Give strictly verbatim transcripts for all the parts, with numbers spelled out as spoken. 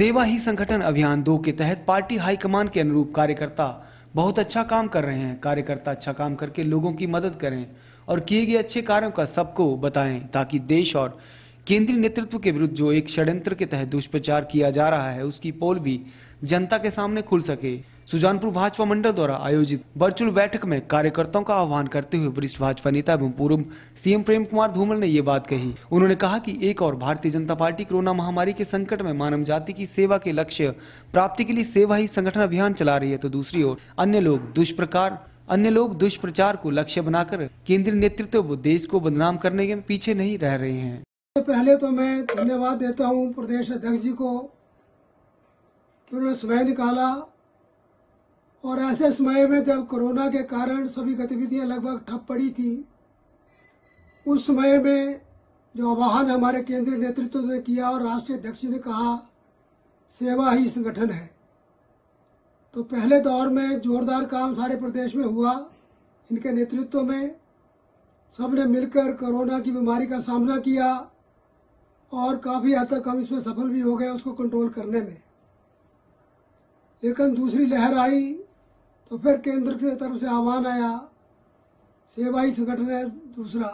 सेवा ही संगठन अभियान दो के तहत पार्टी हाईकमान के अनुरूप कार्यकर्ता बहुत अच्छा काम कर रहे हैं। कार्यकर्ता अच्छा काम करके लोगों की मदद करें और किए गए अच्छे कार्यों का सबको बताएं, ताकि देश और केंद्रीय नेतृत्व के विरुद्ध जो एक षड्यंत्र के तहत दुष्प्रचार किया जा रहा है उसकी पोल भी जनता के सामने खुल सके। सुजानपुर भाजपा मंडल द्वारा आयोजित वर्चुअल बैठक में कार्यकर्ताओं का आह्वान करते हुए वरिष्ठ भाजपा नेता एवं पूर्व सीएम प्रेम कुमार धूमल ने ये बात कही। उन्होंने कहा कि एक और भारतीय जनता पार्टी कोरोना महामारी के संकट में मानव जाति की सेवा के लक्ष्य प्राप्ति के लिए सेवा ही संगठन अभियान चला रही है, तो दूसरी ओर अन्य लोग दुष्प्रकार अन्य लोग दुष्प्रचार को लक्ष्य बनाकर केंद्रीय नेतृत्व व देश को बदनाम करने के पीछे नहीं रह रहे हैं। पहले तो मैं धन्यवाद देता हूं प्रदेश अध्यक्ष जी को कि उन्होंने समय निकाला, और ऐसे समय में जब कोरोना के कारण सभी गतिविधियां लगभग ठप पड़ी थी, उस समय में जो आह्वान हमारे केंद्रीय नेतृत्व ने किया और राष्ट्रीय अध्यक्ष ने कहा सेवा ही संगठन है, तो पहले दौर में जोरदार काम सारे प्रदेश में हुआ। इनके नेतृत्व में सबने मिलकर कोरोना की बीमारी का सामना किया और काफी हद तक हम इसमें सफल भी हो गए उसको कंट्रोल करने में। लेकिन दूसरी लहर आई तो फिर केंद्र की तरफ से आह्वान आया सेवा ही संगठन है दूसरा।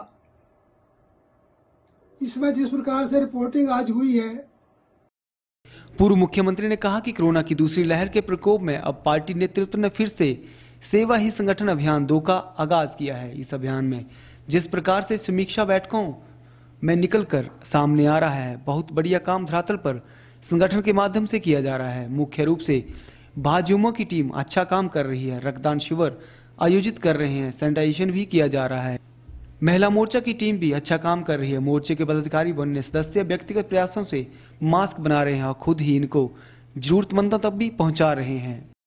इसमें जिस प्रकार से रिपोर्टिंग आज हुई है, पूर्व मुख्यमंत्री ने कहा कि कोरोना की दूसरी लहर के प्रकोप में अब पार्टी नेतृत्व ने फिर से सेवा ही संगठन अभियान दो का आगाज किया है। इस अभियान में जिस प्रकार से समीक्षा बैठकों में निकलकर सामने आ रहा है, बहुत बढ़िया काम धरातल पर संगठन के माध्यम से किया जा रहा है। मुख्य रूप से भाजयुमो की टीम अच्छा काम कर रही है, रक्तदान शिविर आयोजित कर रहे हैं, सैनिटाइजेशन भी किया जा रहा है। महिला मोर्चा की टीम भी अच्छा काम कर रही है। मोर्चे के पदाधिकारी व अन्य सदस्य व्यक्तिगत प्रयासों से मास्क बना रहे हैं और खुद ही इनको जरूरतमंदों तक भी पहुंचा रहे हैं।